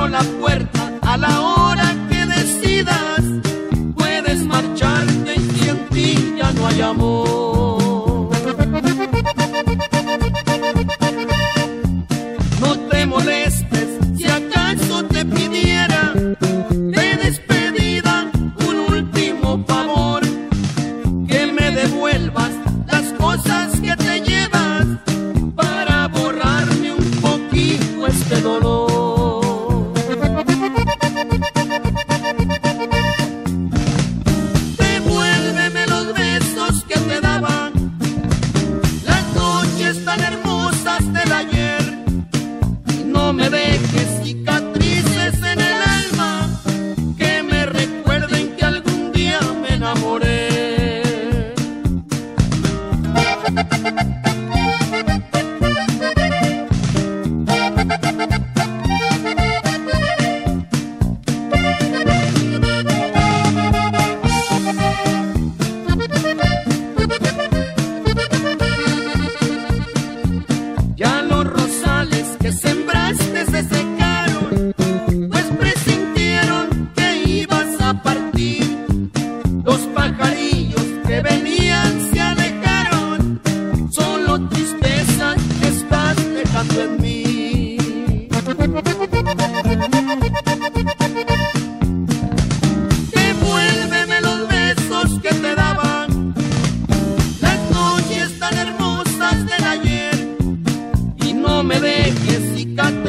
la puerta a la hora que decidas. Puedes marcharte y en ti ya no hay amor. No te molestes si acaso te pidiera de despedida un último favor, que me devuelvas las cosas que te llevas para borrarme un poquito este dolor. Devuélveme los besos que te daban, las noches tan hermosas del ayer, y no me dejes cicatrices en el alma que me recuerden que algún día me enamoré. Ya los rosales que sembraste se secaron, pues presintieron que ibas a partir. Los pajarillos que venían se alejaron, solo tristeza estás dejando en mí. Devuélveme los besos que te daban, las noches tan hermosas del ayer, y no me dejes cicatrices